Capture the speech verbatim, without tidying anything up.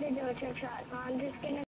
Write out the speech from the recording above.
to do a trick shot. I'm just gonna